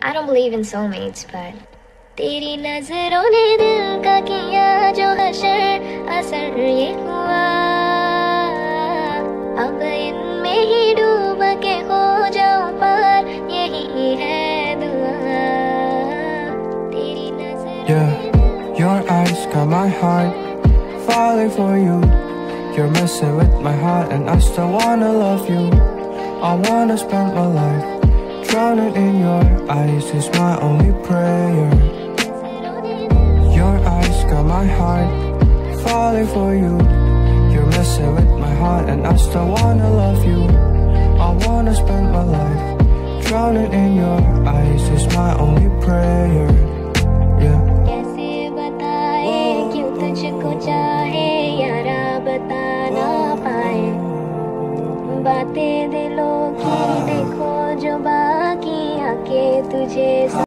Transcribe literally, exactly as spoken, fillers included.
I don't believe in soulmates, but तेरी नजरों ने दिल का किया जो हशर असर ये हुआ, अब इनमें ही डूब के हो जाऊं पार, यही है दुआ तेरी नजरों। Yeah, your eyes got my heart falling for you. You're messing with my heart and I still wanna love you. I wanna spend my life drowning in your eyes is my only prayer. Your eyes got my heart falling for you. You're messing with my heart and I still wanna love you. I wanna spend my life drowning in your eyes is my only prayer. Yeah. कैसे बताए क्यों तुझको चाहे यारा, बता ना पाए बातें दिलों की, देखो जो बाकी आके तुझे